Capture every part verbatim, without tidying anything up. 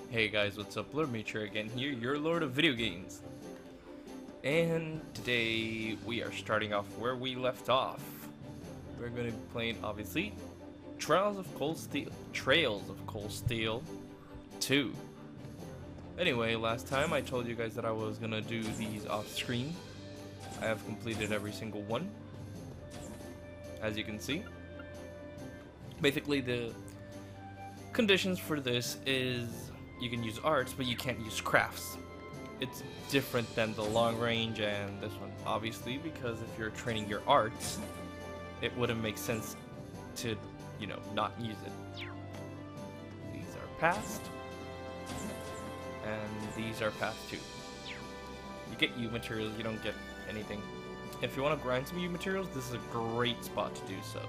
Hey guys, what's up? Lord Michiru again here, your Lord of Video Games. And today we are starting off where we left off. We're going to be playing, obviously, Trials of Cold Steel, Trails of Cold Steel two. Anyway, last time I told you guys that I was going to do these off screen. I have completed every single one, as you can see. Basically, the conditions for this is you can use arts, but you can't use crafts. It's different than the long range and this one, obviously, because if you're training your arts, it wouldn't make sense to, you know, not use it. These are passed, and these are passed too. You get U materials, you don't get anything. If you want to grind some U materials, this is a great spot to do so.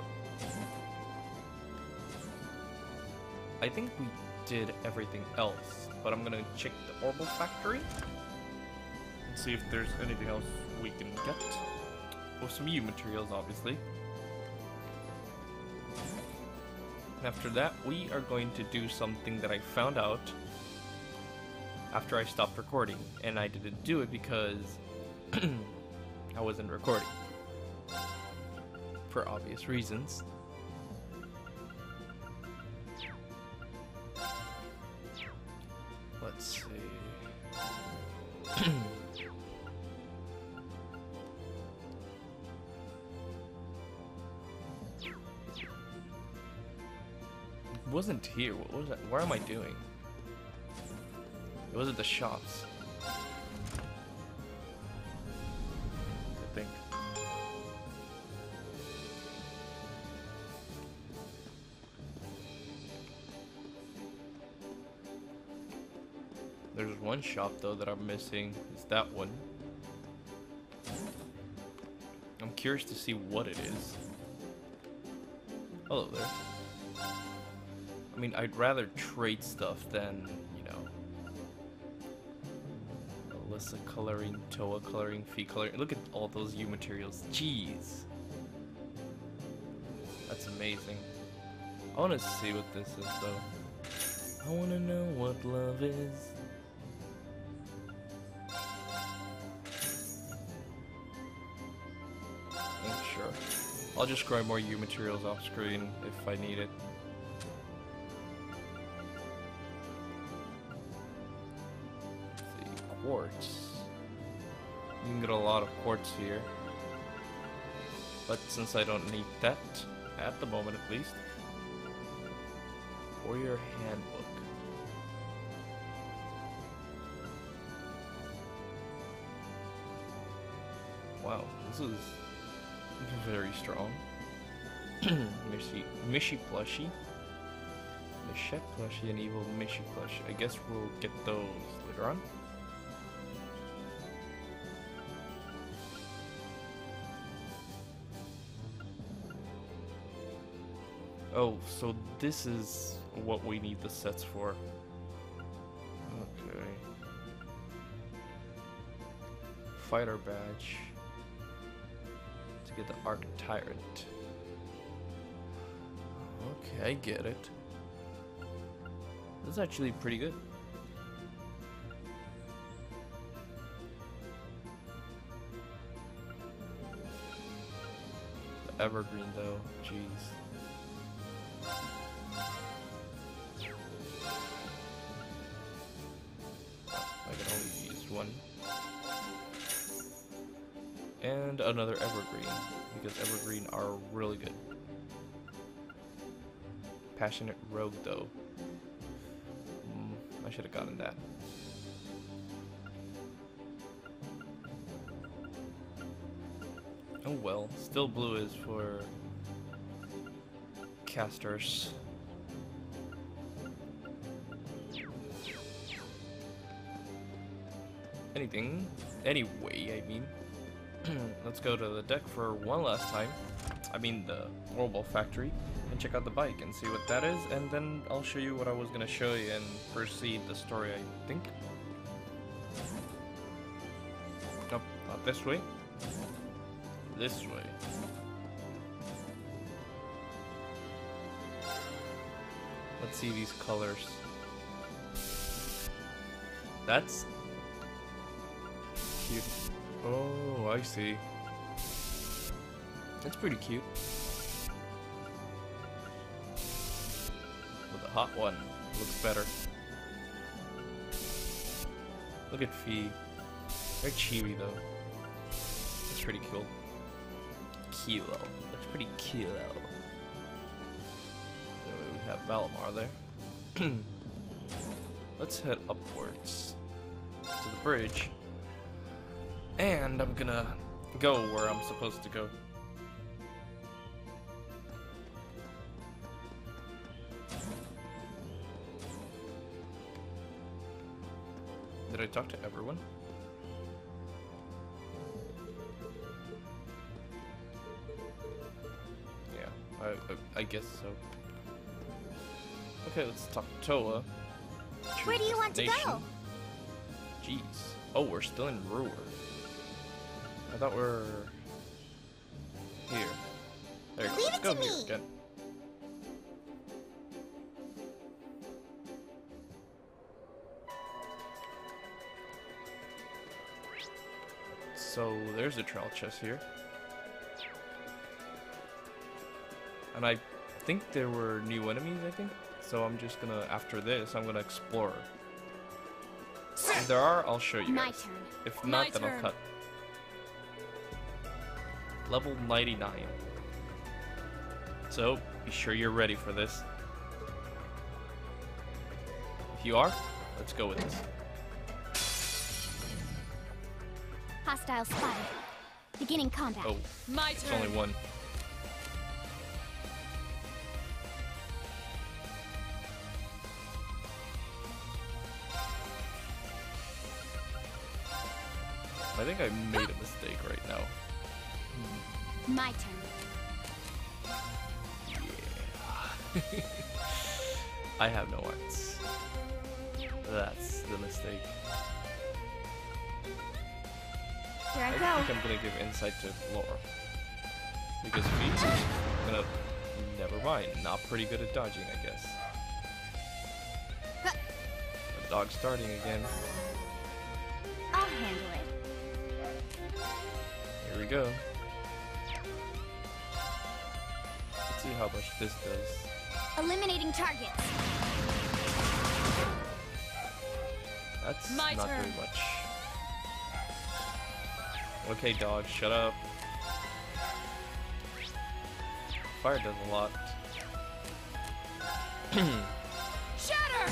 I think we did everything else, but I'm gonna check the Orbital Factory and see if there's anything else we can get. With some U materials, obviously. And after that, we are going to do something that I found out after I stopped recording, and I didn't do it because I wasn't recording, for obvious reasons. Let's see. It wasn't here. What was that? Where am I doing? It was at the shops, I think. There's one shop though that I'm missing. It's that one. I'm curious to see what it is. Hello there. I mean, I'd rather trade stuff than, you know, Alyssa coloring, Toa coloring, Fee coloring. Look at all those U materials. Jeez. That's amazing. I want to see what this is though. I want to know what love is. Sure. I'll just grind more U materials off screen if I need it. Let's see, quartz. You can get a lot of quartz here. But since I don't need that, at the moment at least. Warrior Handbook. Wow, this is very strong. Mishi, Mishi plushie, Michette plushie, and evil Mishi plushie. I guess we'll get those later on. Oh, so this is what we need the sets for. Okay. Fighter badge. To get the Arc Tyrant. Okay, I get it. This is actually pretty good. The Evergreen though, jeez. I can only use one. And another Evergreen, because Evergreen are really good. Passionate Rogue though. Mm, I should have gotten that. Oh well, still blue is for casters. Anything, anyway, I mean. Let's go to the deck for one last time. I mean the Orbital Factory, and check out the bike and see what that is, and then I'll show you what I was gonna show you and proceed the story, I think. Nope, not this way. This way. Let's see these colors. That's cute. Oh, I see. That's pretty cute. But the hot one looks better. Look at Fee. Very chibi though. That's pretty cool. Kilo. That's pretty kilo. So we have Valimar there. Let's head upwards to the bridge. And I'm gonna go where I'm supposed to go. Did I talk to everyone? Yeah, I, I, I guess so. Okay, let's talk to Toa. Where do you want to go? Jeez. Oh, we're still in Ruhr. I thought we were here. There you go. Leave Let's it go to here me. again. So there's a trail chest here. And I think there were new enemies, I think. So I'm just gonna, after this, I'm gonna explore. If there are, I'll show you My guys. turn. If My not, then turn. I'll cut. Level ninety-nine. So, be sure you're ready for this. If you are, let's go with this. Hostile spotted. Beginning combat. Oh, My it's turn. only one. I think I made a mistake right now. My turn. Yeah. I have no arts. That's the mistake. Here I I go. think I'm gonna give insight to Laura. Because Feet is gonna... Never mind. Not pretty good at dodging, I guess. Huh. The dog's starting again. I'll handle it. Here we go. Let's see how much this does. Eliminating targets. That's My not turn. very much. Okay, dog, shut up. Fire does a lot. Shatter!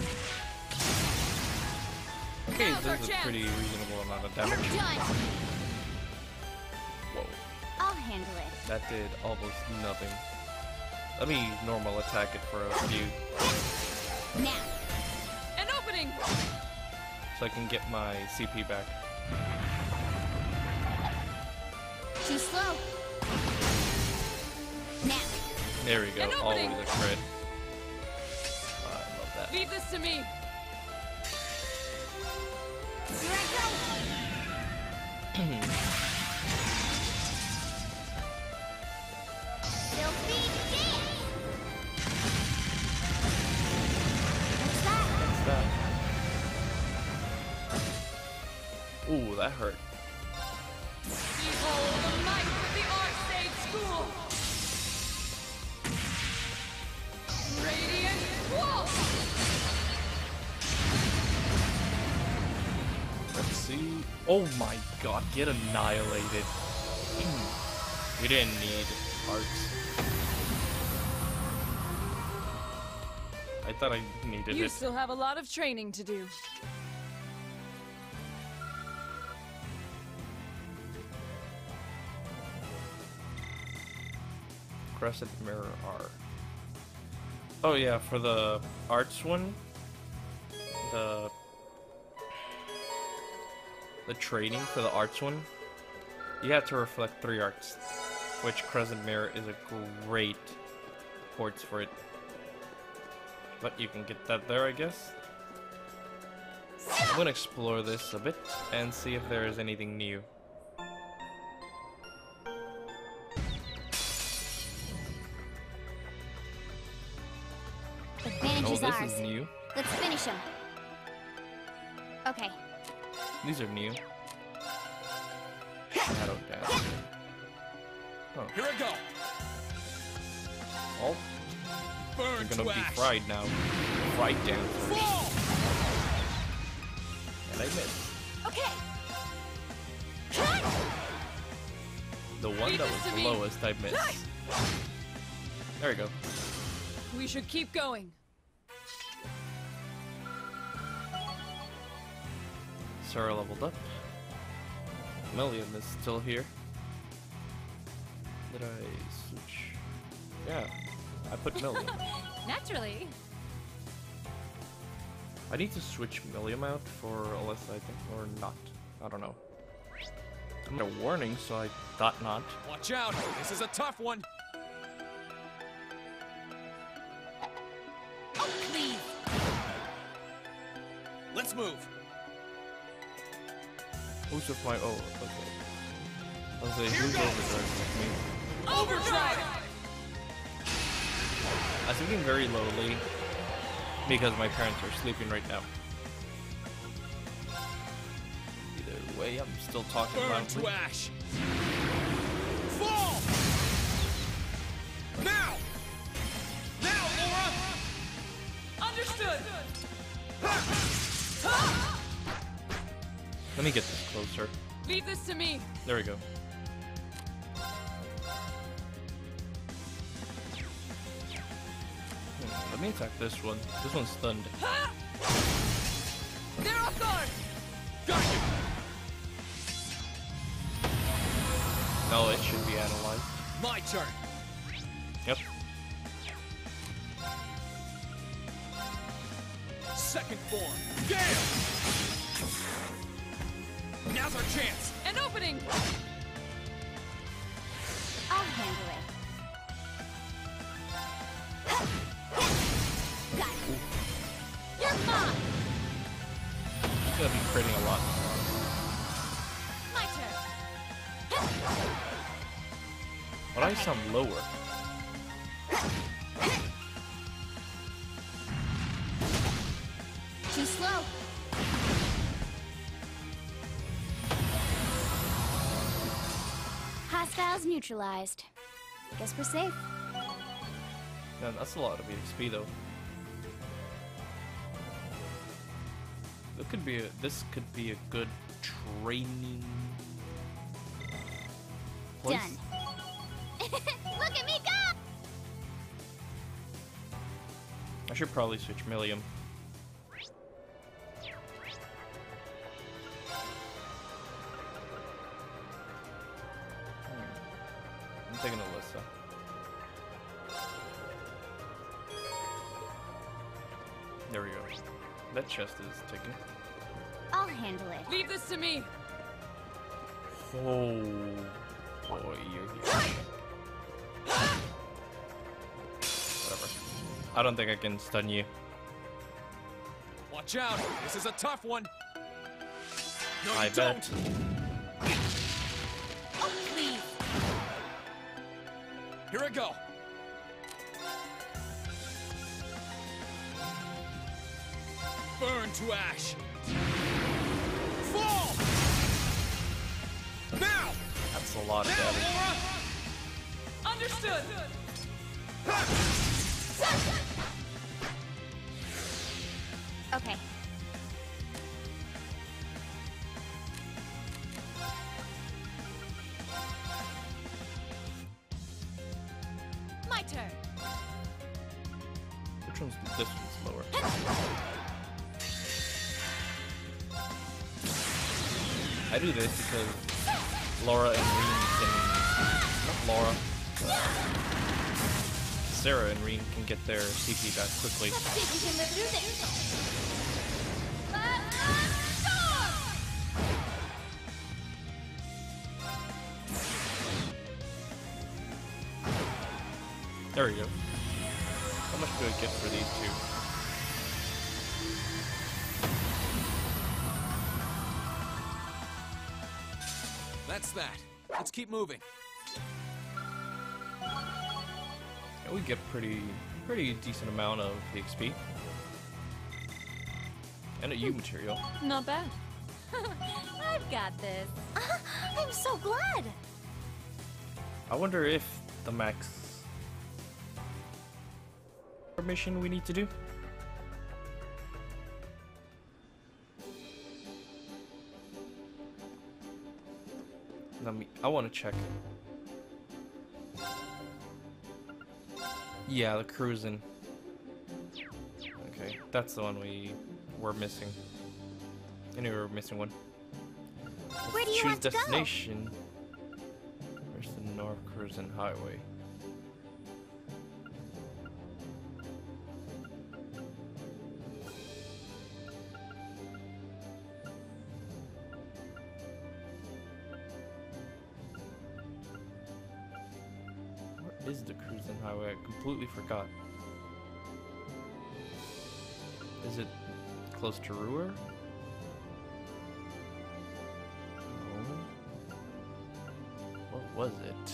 Okay, Now's our does a chance. pretty reasonable amount of You're damage. done. Whoa, I'll handle it. that did almost nothing. Let me normal attack it for a few, Now. An opening! so I can get my C P back. Too slow. Now. There we go, An always opening. a crit. I love that. Leave this to me. Here I go. Filthy dance. What's that? What's that? Ooh, that hurt. Behold the might of the Arcade School! Radiant Wolf! Let's see. Oh my god, get annihilated. We didn't need hearts. I thought I needed You it. still have a lot of training to do. Crescent Mirror R. Oh yeah, for the arts one, the the training for the arts one, you have to reflect three arts, which Crescent Mirror is a great ports for it. But you can get that there, I guess. I'm gonna explore this a bit and see if there is anything new. Advantage Oh, is this ours. is new. Let's finish him. Okay, These are new. Shadow Dance. Oh. Here I go. Oh. Burn They're gonna to be ash. fried now. Fried dancers. Fall. And I missed. Okay. The one Leave that this was to the me. lowest, I missed. There we go. We should keep going. Sarah leveled up. Million is still here. Did I switch? Yeah, I put Million. Naturally. I need to switch Million out for Alyssa, I think, or not. I don't know. I'm got a warning, so I thought not. Watch out. This is a tough one. Oh, please. Let's move. Who's with my? Oh, okay. I was like, Here who's goes. overdrive with me? Overdrive! I'm speaking very lowly because my parents are sleeping right now. Either way, I'm still talking Burn loudly. to ash. Fall. Now. Now, Laura. Understood! Let me get this closer. Leave this to me. There we go. Hmm, let me attack this one. This one's stunned. They're off guard! Got you. No, it should be analyzed. My turn. Yep. Second form. Gale. Now's our chance. An opening! I'll handle it. Got it. You're mine. It's gonna be critting a lot. My turn. But I sound lower. Too slow. Hostiles neutralized. Guess we're safe. Man, that's a lot of E X P though. That could be a, this could be a good training place. Done. Look at me go! I should probably switch Millium. Hmm. I'm taking Alyssa. There we go. That chest is taken. I'll handle it. Leave this to me. Oh boy, you're here. Whatever. I don't think I can stun you. Watch out. This is a tough one. No, you I don't. bet. Oh, please. Here I go. Burn to ash. Fall. Now. That's a lot of Now, damage. Laura. Understood! Okay. My turn. Which one's this one's lower? I do this because Laura and Rean can not Laura. Sarah and Rean can get their C P back quickly. Let's see if we can live through this. There we go. How much do I get for these two? That's that. Let's keep moving. Yeah, we get pretty, pretty decent amount of X P. And a U material. Not bad. I've got this. I'm so glad. I wonder if the max mission we need to do. Let me. I want to check. Yeah, the cruising. Okay, that's the one we were missing. I knew we were missing one. Let's Where do you choose want to go? destination. Where's the North Cruising Highway? Where is the Cruising Highway? I completely forgot. Is it close to Ruhr? What was it?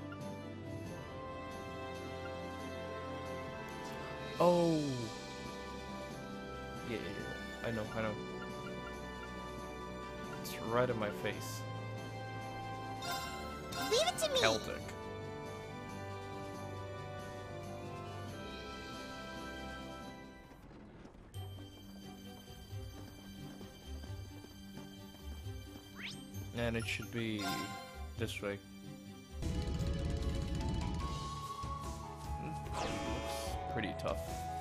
Oh! Yeah, yeah, yeah. I know, I know. It's right in my face. Leave it to me. Celtic. And it should be this way. Looks pretty tough.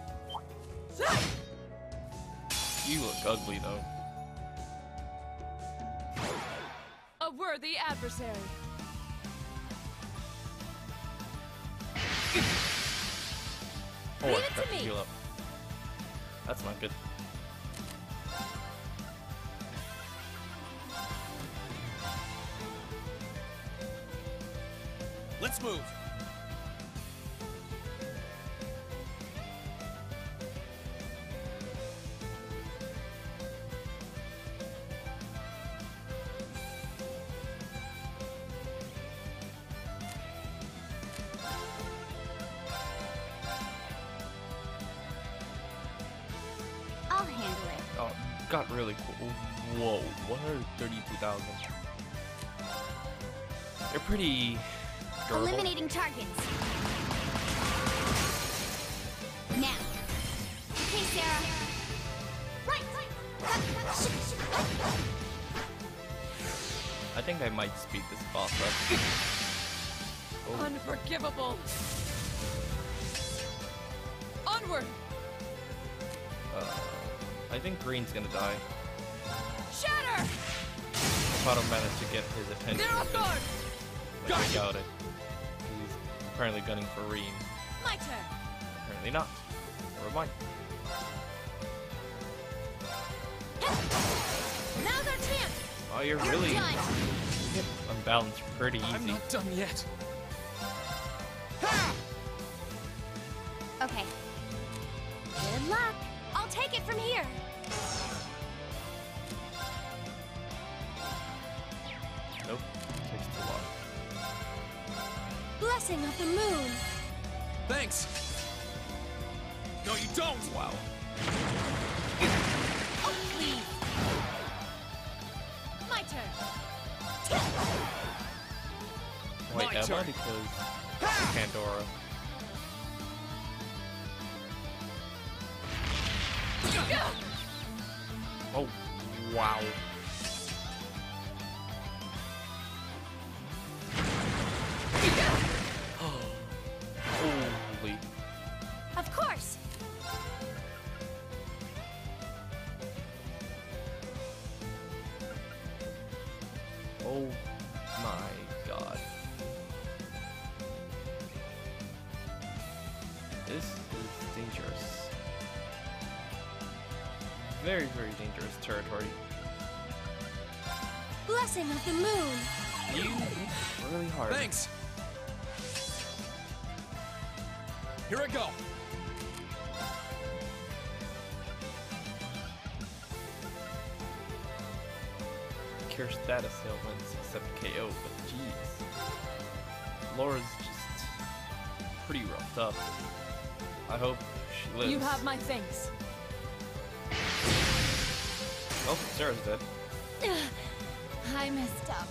You look ugly though. A worthy adversary. Oh, Leave I it forgot to to me. heal up. That's not good. Let's move. I'll handle it. Oh, got really cool. Whoa, one hundred thirty-two thousand. They're pretty durable. Eliminating targets. Now. Okay, Sarah. Right, right. I think I might speed this boss up. Oh, Unforgivable. Onward. uh, I think Green's gonna die. Shatter. Thought I managed to get his attention. They're off guard. But I doubt it. He's apparently gunning for Rean. My turn. Apparently not. Never mind. Now's our chance. Oh, you're really Done. unbalanced pretty easy. I'm not done yet. Okay. Good luck. I'll take it from here. Nope. Takes too long. Blessing of the moon. Thanks. No, you don't. Wow. Oh, please. My turn. Wait, My am I? turn. Because Pandora. Oh, wow. Holy. Of course. Oh my god. This is dangerous. Very, very dangerous territory. Blessing of the moon. You hit really hard. Thanks. Here I go. Cure status ailments except K O, but jeez. Laura's just pretty roughed up. I hope she lives. You have my thanks. Oh, Sarah's dead. I messed up.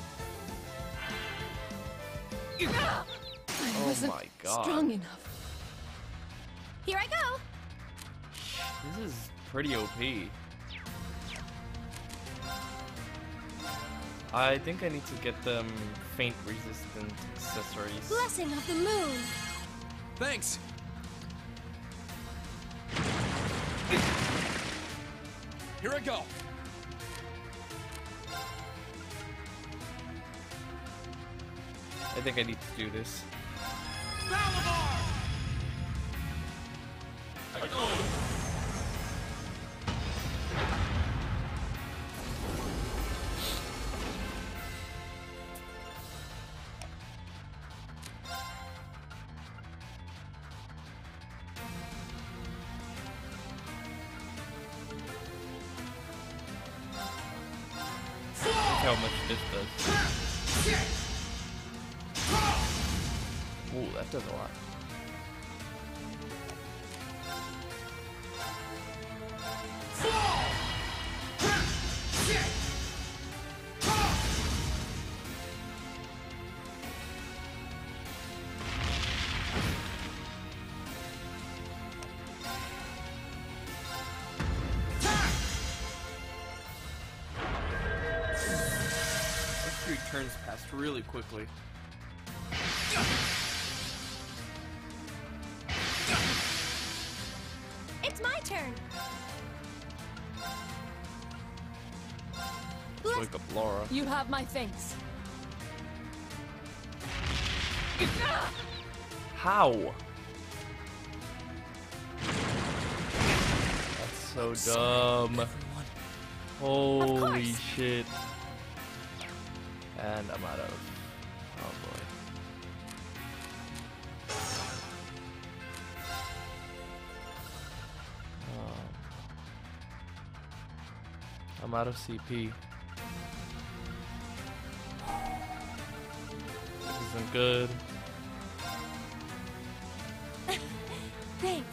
I Oh wasn't my god. strong enough. Here I go. This is pretty O P. I think I need to get them faint resistant accessories. Blessing of the moon. Thanks. Here I go. I think I need to do this. Valimar! Look how much this does. Ooh, that does a lot. Three turns passed really quickly. It's my turn. Let's wake up Laura. You have my thanks. How? That's so dumb. Holy shit. And I'm out of. Oh boy. Um, I'm out of C P. This isn't good. Thanks.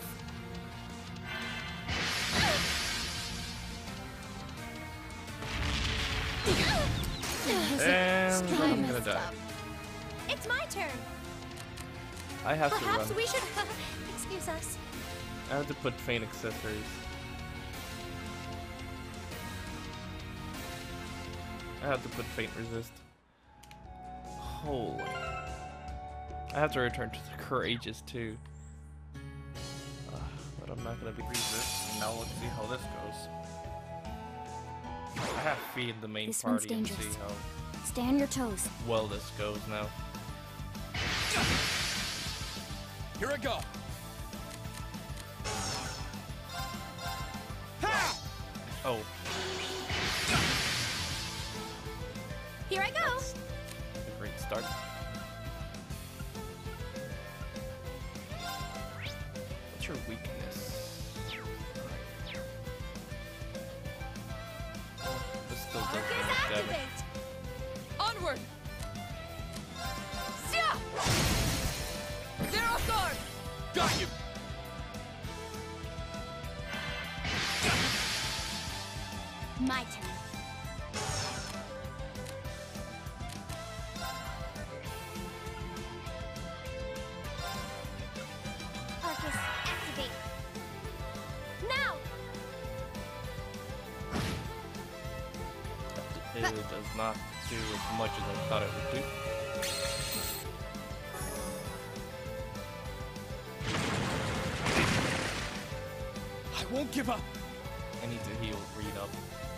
And Strong I'm gonna messed die. up. It's my turn. I have to Perhaps run. we should excuse us. I have to put faint accessories. I have to put faint resist. Holy. I have to return to the courageous too. Uh, but I'm not gonna be resist. Now let's see how this goes. I have to feed the main This one's party and see dangerous. how Stay on your toes. well this goes now. Here I go. Ha! Oh, Here I go. that's a great start. What's your weakness? Oh, this still does Focus damage. activate. Onward! Sia! Zero guard! Got you. My turn. Arcus, activate. Now! It does not do as much as I thought it would do. I won't give up. I need to heal Rean up.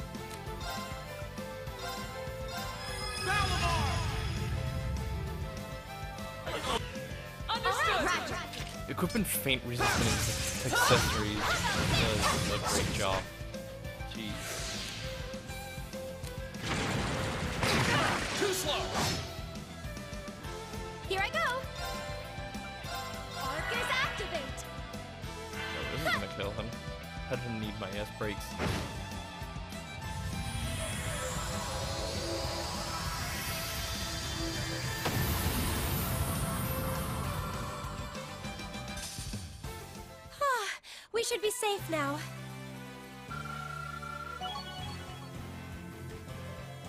Valimar! Understood! Roger. Equipping faint resistance accessories does a great job. Jeez. Too slow. Here I go. Arcus, activate. Oh, this is gonna kill him. I don't need my ass brakes. We should be safe now.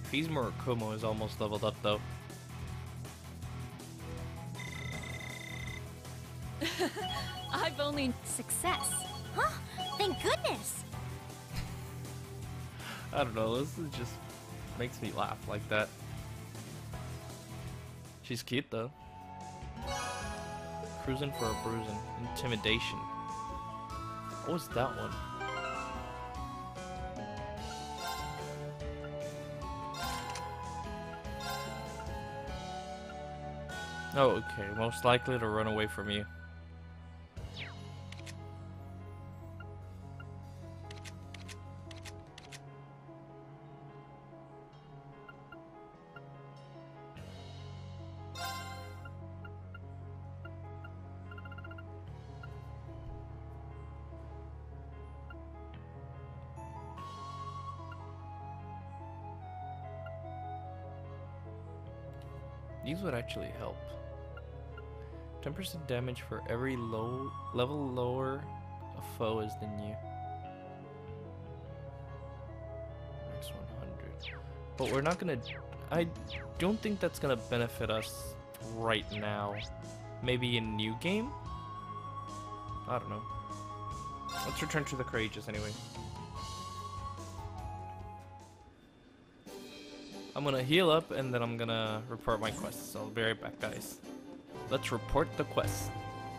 He's Murakumo is almost leveled up though. I've only... Success. Huh? Thank goodness. I don't know, this is just makes me laugh like that. She's cute though. Cruising for a bruising. Intimidation. What was that one? Oh, okay. Most likely to run away from you. These would actually help. ten percent damage for every low level lower a foe is than you. Max one hundred. But we're not gonna... I don't think that's gonna benefit us right now. Maybe in new game? I don't know. Let's return to the courageous anyway. I'm gonna heal up and then I'm gonna report my quests. So I'll be right back, guys. Let's report the quest.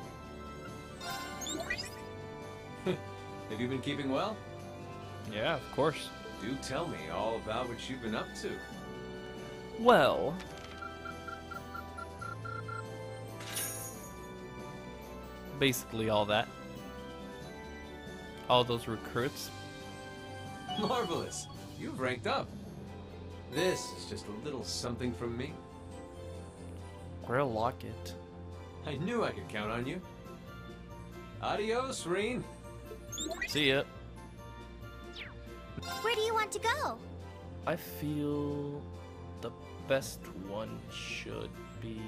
Have you been keeping well? Yeah, of course. Do tell me all about what you've been up to. Well... basically all that. All those recruits. Marvelous! You've ranked up. This is just a little something from me. Grail Locket. I knew I could count on you. Adios, Rean. See ya. Where do you want to go? I feel the best one should be...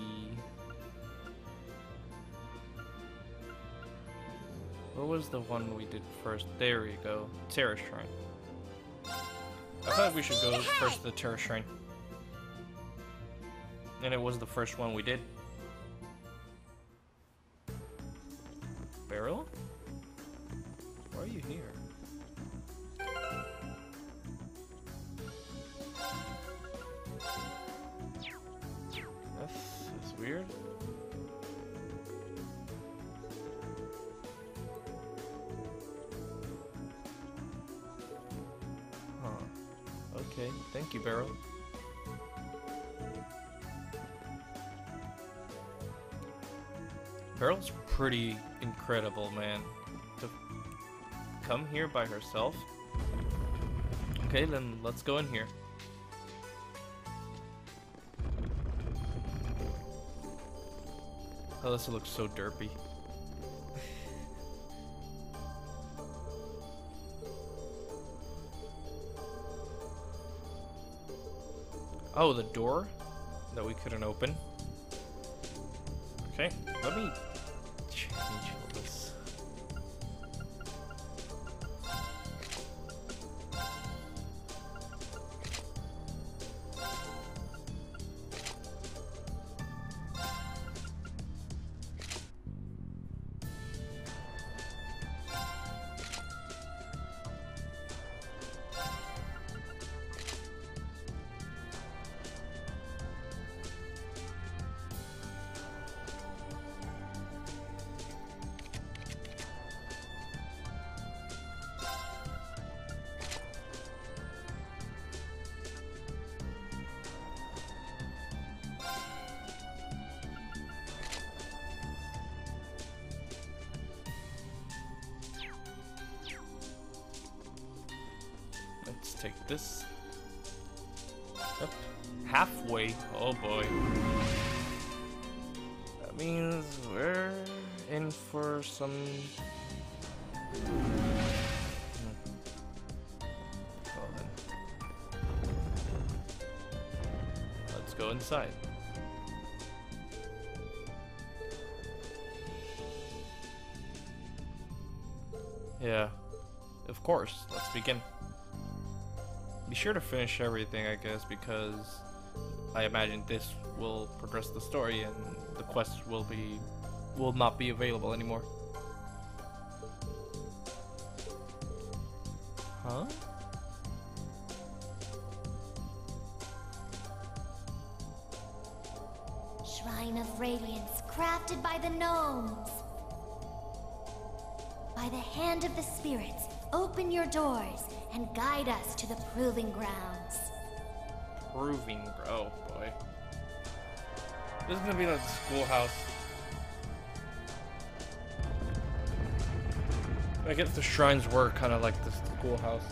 What was the one we did first? There we go. Terra Shrine. I thought we should go first to the Terra Shrine. And it was the first one we did. Barrel? Why are you here? This is weird. Huh. Okay, thank you, Barrel. Barrel's pretty incredible, man. To come here by herself. Okay, then let's go in here. Oh, this looks so derpy. Oh, the door that we couldn't open. Okay, let me change all this. Let's take this. Up halfway. Oh boy. That means we're in for some. Hmm. Well then. Let's go inside. Yeah. Of course. Let's begin. be sure to finish everything, I guess, because I imagine this will progress the story and the quest will be will not be available anymore. Huh? Shrine of Radiance, crafted by the gnomes. By the hand of the spirits, open your doors and guide us to the proving grounds. Proving, oh boy. This is gonna be like the schoolhouse. I guess the shrines were kind of like the schoolhouse.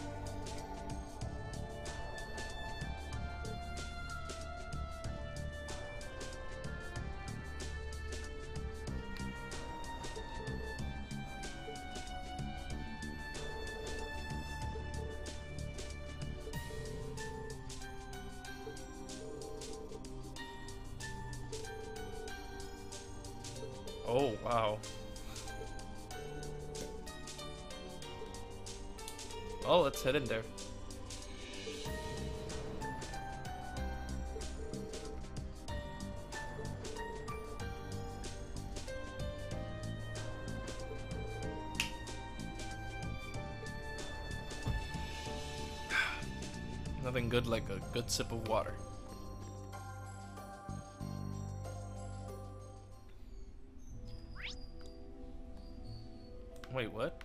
Oh, wow. Oh, let's head in there. Nothing good like a good sip of water. Wait, what?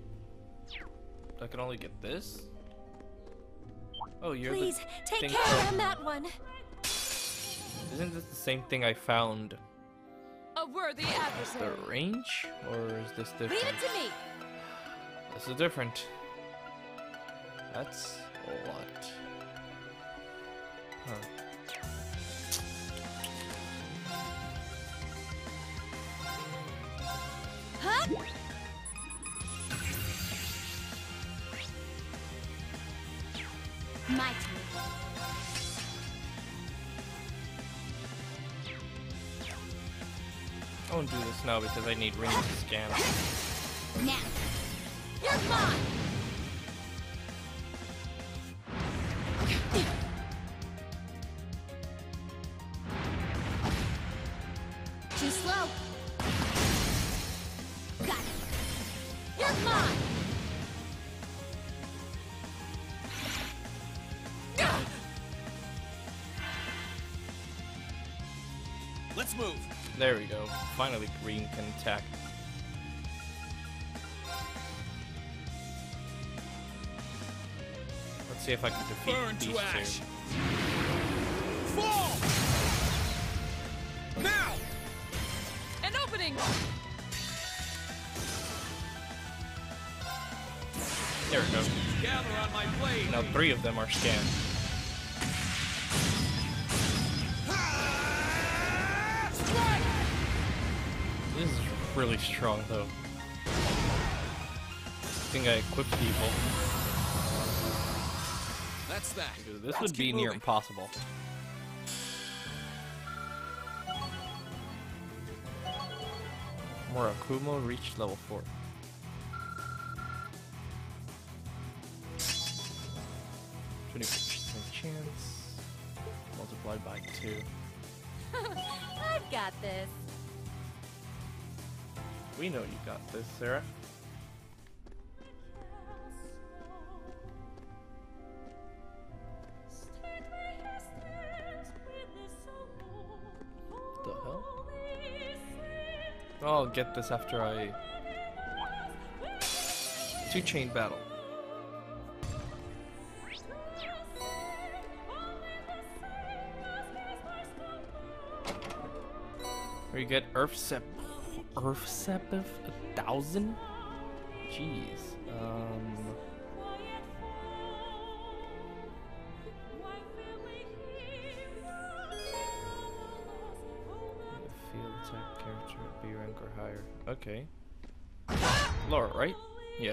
I can only get this? Oh, you're Please, the take thing care from- on that one. Isn't this the same thing I found? A worthy The adversary. range? Or is this Leave different? it to me. This is different. That's a lot. Huh. Huh? My turn. I won't do this now because I need Rean to scan. Now. You're mine. Too slow. Got it. You're mine. Let's move. There we go. Finally, Rean can attack. Let's see if I can defeat Burn these to ash. two. Fall! Now! An opening. There we go. Gather on my blade. Now three of them are scanned. This is really strong, though. I think I equipped people. That's that. This Let's would be keep near moving. impossible. Murakumo reached level four. twenty percent chance. Multiplied by two. I've got this. We know you got this, Sarah. The hell? I'll get this after I... Two chain battle. Where you get Earth Sep... Earth Sep of a thousand? Jeez. Um... Field attack character B rank or higher. Okay. Laura, right? Yeah.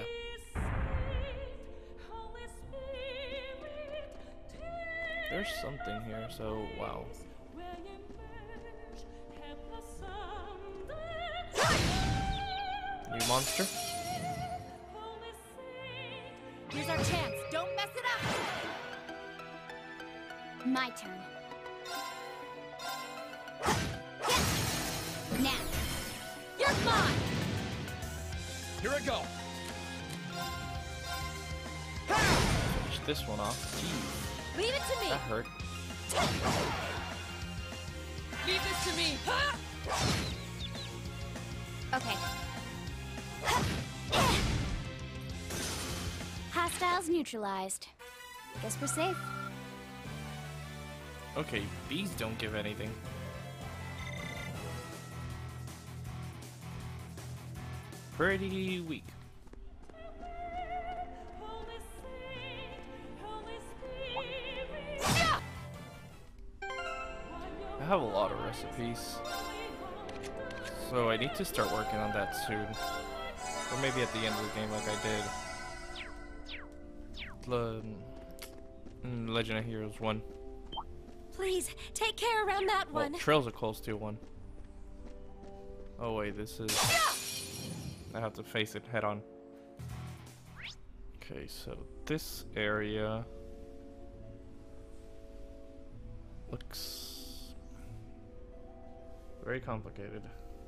There's something here, so wow. New monster? Here's our chance. Don't mess it up. My turn. Now. You're mine! Here I go. Finish this one off. Jeez, Leave it to me! that hurt. Leave this to me! Okay. Hostiles neutralized. Guess we're safe. Okay, bees don't give anything. Pretty weak. I have a lot of recipes, so I need to start working on that soon. Or maybe at the end of the game like I did. Le mm, Legend of Heroes one. Please, take care around that Well, one. Trails of Cold Steel one. Oh wait, this is... I have to face it head on. Okay, so this area looks very complicated.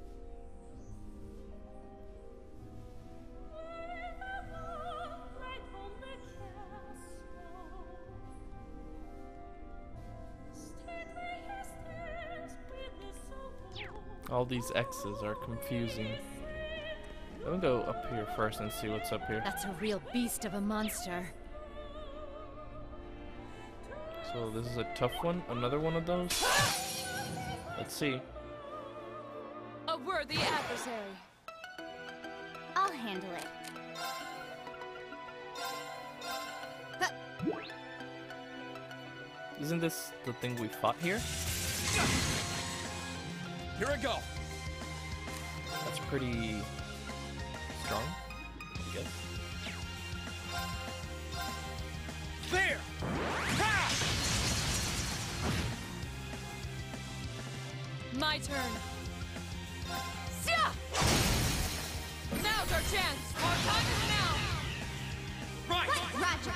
All these X's are confusing. Let me go up here first and see what's up here. That's a real beast of a monster. So this is a tough one, another one of those. Let's see. A worthy adversary. I'll handle it. Isn't this the thing we fought here? Here I go. That's pretty strong, I guess. There. Ha! My turn. Sia! Now's our chance. Our time is now. Right. Roger.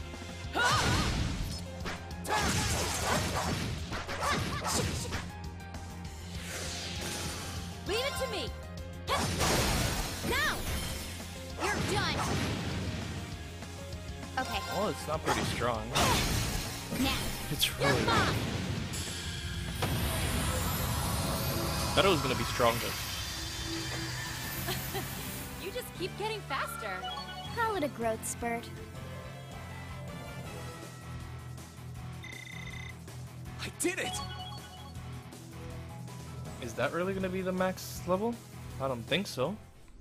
Leave it to me. Now! You're done! Okay, Well, it's not pretty strong. now. It's You're really mine. weak. Thought it was gonna be stronger. You just keep getting faster. Call it a growth spurt. I did it. Is that really gonna be the max level? I don't think so.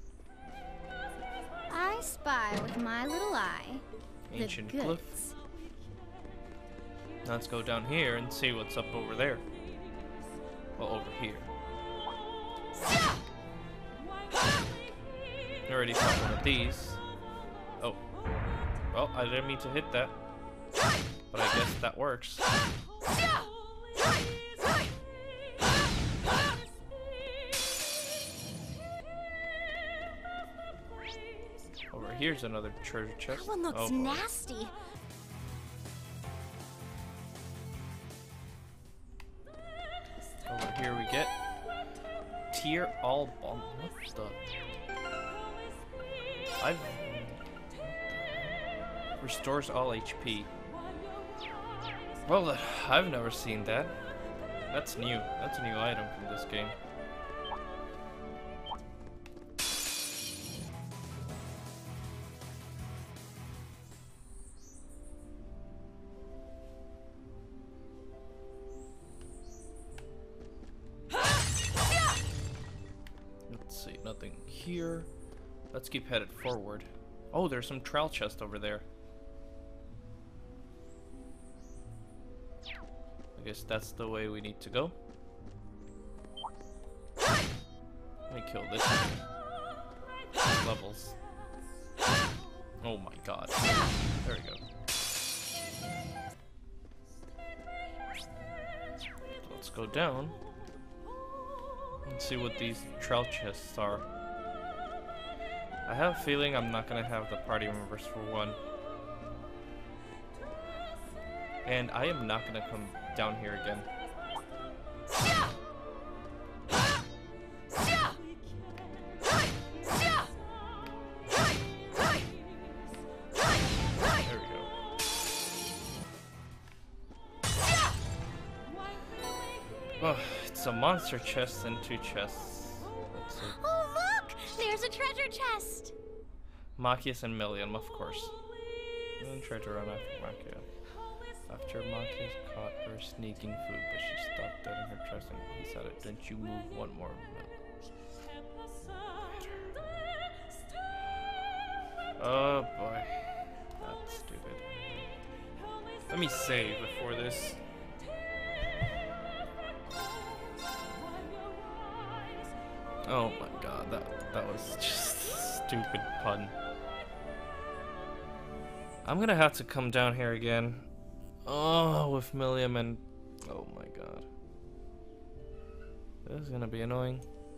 I spy with my little eye Ancient the glyph. goods. Let's go down here and see what's up over there. Well, over here. I already found one of these. Oh. Well, I didn't mean to hit that. But I guess that works. Over here's another treasure chest. That one looks Oh, boy. nasty. Over here we get tier all bomb. What the? I've restores all H P. Well, uh, I've never seen that. That's new. That's a new item from this game. Let's see, nothing here. Let's keep headed forward. Oh, there's some trowel chest over there. I guess that's the way we need to go. Let me kill this one. Levels. Oh my god. There we go. Let's go down and see what these trowel chests are. I have a feeling I'm not gonna have the party members for one. And I am not gonna come down here again. There we go. Oh, it's a monster chest and two chests. Let's see. Oh, look! There's a treasure chest! Machias and Millium, of course. And tried to run after Machia. After Machias caught her sneaking food, but she stopped dead in her chest and he said, "Don't you move one more minute." Oh boy. That's stupid. Let me save before this. Oh my god, that that was just a stupid pun. I'm gonna have to come down here again. Oh, with Milliam and... Oh my god. This is gonna be annoying.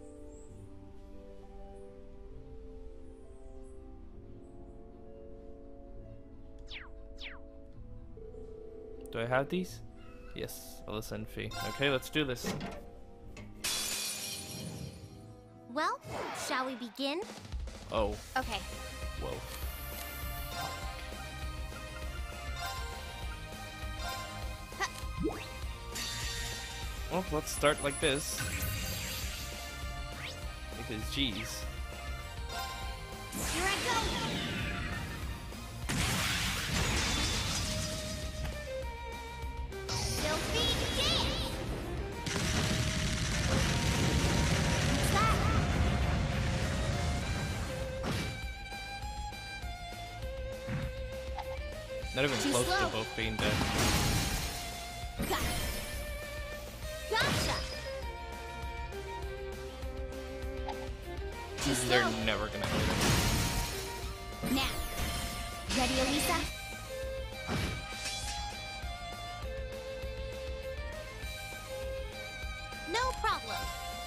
Do I have these? Yes, Alyssa and Fee. Okay, let's do this. Well, shall we begin? Oh, Okay. whoa. Well, let's start like this. Because, geez. Here I go! Filthy dance! What's that? Not even Too close slow. to both being dead. Got it. Gotcha! Too They're slow. never gonna hit it. Now. Ready, Elisa? No problem.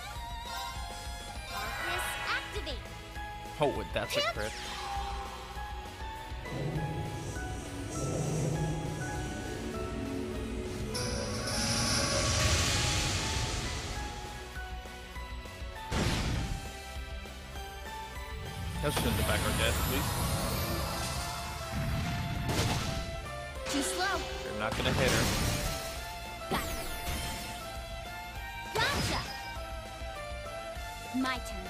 Arcus, activate. Oh, wait, that's a crit. Let's send the back our death, please. Too slow. You're not gonna hit her. Got it. Gotcha. My turn.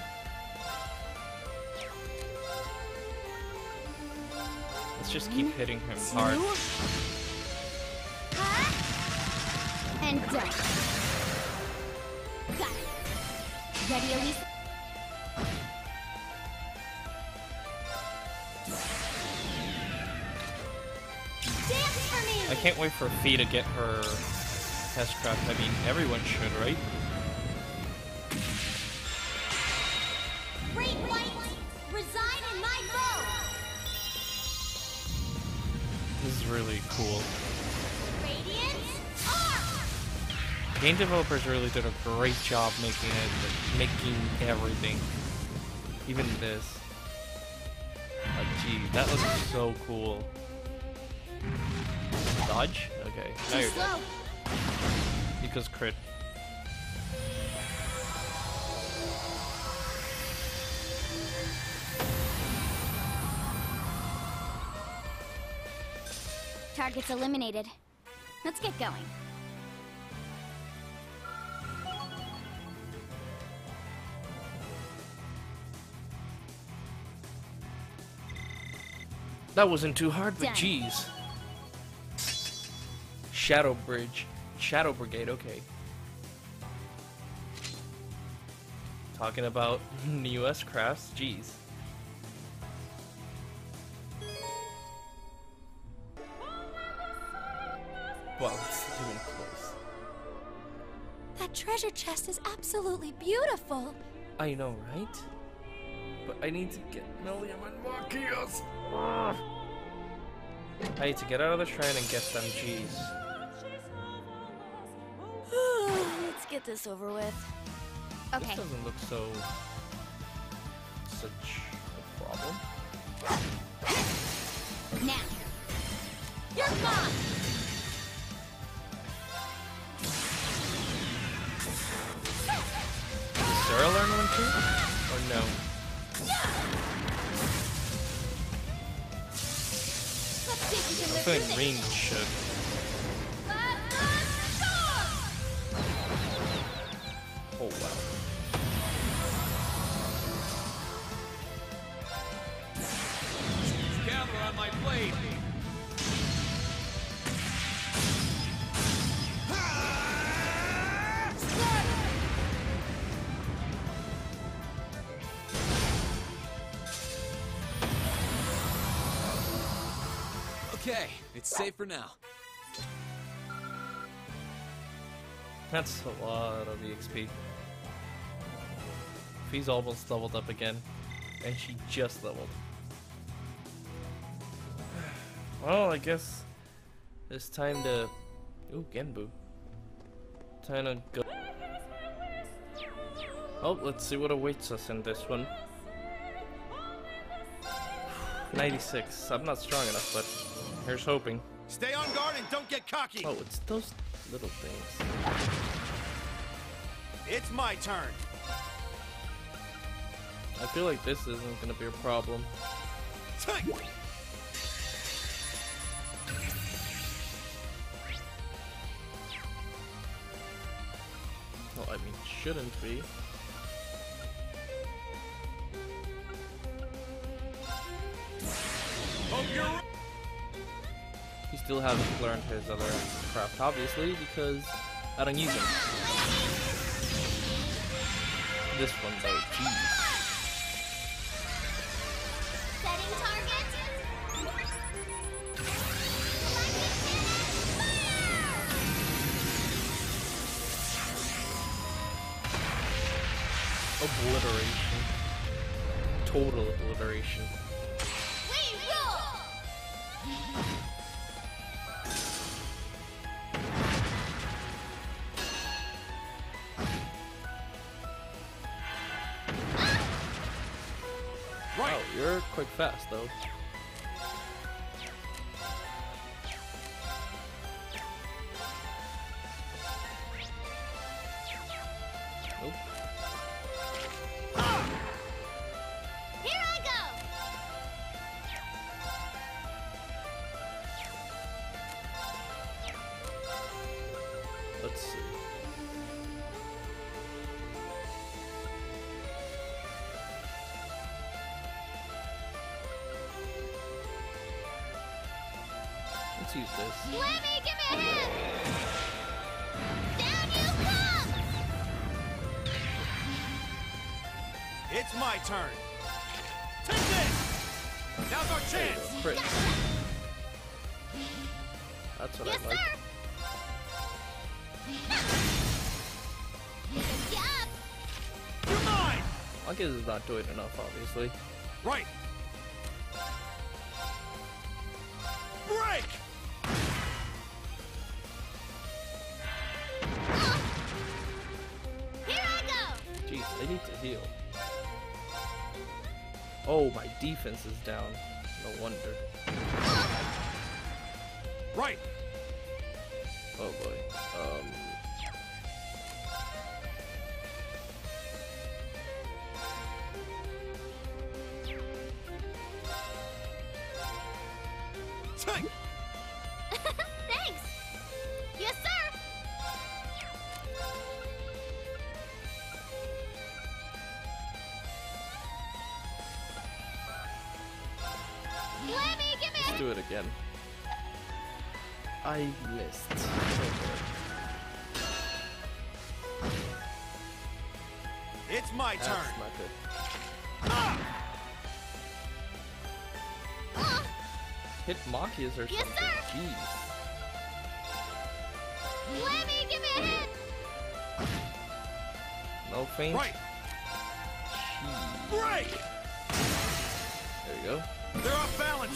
Let's just keep hitting him hard. Two. Huh? And done. Got it. Ready, Elisa? Dance for me! I can't wait for Fee to get her test craft. I mean, everyone should, right? Great light, reside in my bow! This is really cool. Radiant arc! Game developers really did a great job making it, making everything. Even this. Like, gee, that looks so cool. Dodge? Okay, now Too you're dead. slow. Because crit. Targets eliminated. Let's get going. That wasn't too hard, but Done. geez. Shadow Bridge. Shadow Brigade, okay. Talking about U S crafts, geez. Well, it's even close. That treasure chest is absolutely beautiful. I know, right? But I need to get Milliam and Machias. I need to get out of the shrine and get them, geez. Let's get this over with. Okay. This doesn't look so... such a problem. Now. You're gone! Sarah learn one too? Or no? Let's see if we I can feel lift like this Rean should. Oh wow. Gather on my blade. Okay, it's safe for now. That's a lot of E X P. He's almost leveled up again. And she just leveled. Well, I guess it's time to... Ooh, Genbu. Time to go... Oh, let's see what awaits us in this one. ninety-six. I'm not strong enough, but here's hoping. Stay on guard and don't get cocky. Oh, it's those little things. It's my turn. I feel like this isn't gonna be a problem. Well, I mean, shouldn't be. He still hasn't learned his other craft, obviously, because I don't use him. This one, though, jeez. Setting target. Obliteration. Total obliteration. We rule. Wow, you're quick fast, though. Nope. Here I go. Let's see. Let's use this. Lemmy, give me a hand. Down you come. It's my turn. Take this. Now's our There you chance. go, crit. That's what Yes, I like. sir. Good job. You're mine. Marcus is not doing enough, obviously. Right. Break. Here I go. Jeez, I need to heal. Oh, my defense is down. No wonder. Right. Oh boy. Um. Take. Thanks. Yes, sir. Lemmy, give me Let's a do it again. I missed. It's my That's turn. not good. Ah! Hit Machias or Yes, something. sir. Jeez. Lemmy, give me a hand. No feint. Right. Jeez. Break. There you go. They're off balance.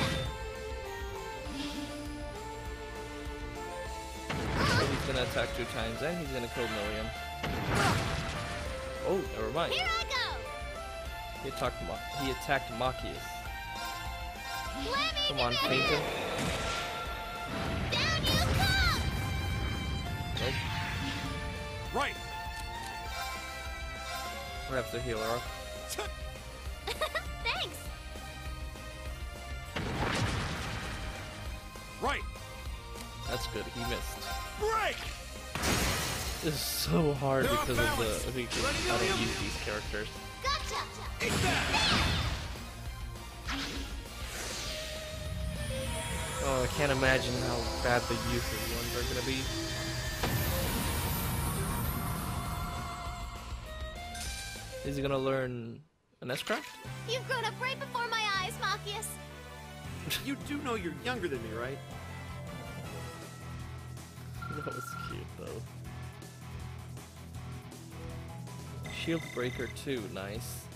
He's gonna attack two times and he's gonna kill Million. Oh, never mind. Here I go. He attacked Ma he attacked Machias. Lemmy, Come give on, me a feint him. hand. Down you come. Nope. Right. I have to heal her up. Thanks! Right. That's good. He missed. Break. This is so hard They're off because of balance. the because Ready to I don't heal? use these characters. Gotcha! Eat that. Oh, I can't imagine how bad the useless ones are gonna be. Is he gonna learn an S-craft? You've grown up right before my eyes, Machias. You do know you're younger than me, right? That was cute though. Shield breaker two, nice.